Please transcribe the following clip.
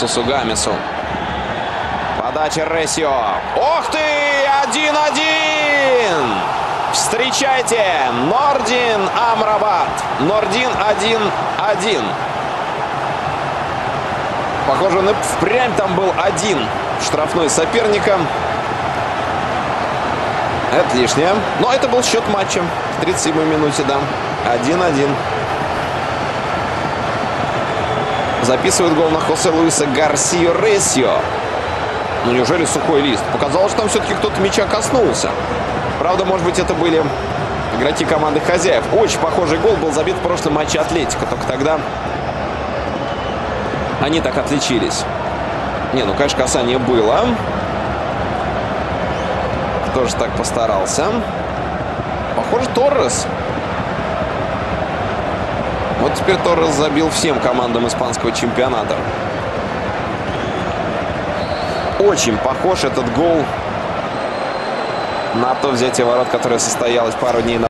Хесусу Гамесу. Подача Ресио. Ох ты! 1-1! Встречайте! Нордин Амрабат. Нордин 1-1. Похоже, он и впрямь там был один штрафной соперника. Это лишнее. Но это был счет матча. В 37-й минуте, да. 1-1. Записывает гол на Хосе Луиса Гарсио Ресио. Ну, неужели сухой лист? Показалось, что там все-таки кто-то мяча коснулся. Правда, может быть, это были игроки команды хозяев. Очень похожий гол был забит в прошлом матче Атлетико. Только тогда они так отличились. Не, ну, конечно, касание было. Тоже так постарался. Похоже, Торрес. Вот теперь Торрес забил всем командам испанского чемпионата. Очень похож этот гол на то взятие ворот, которое состоялось пару дней назад.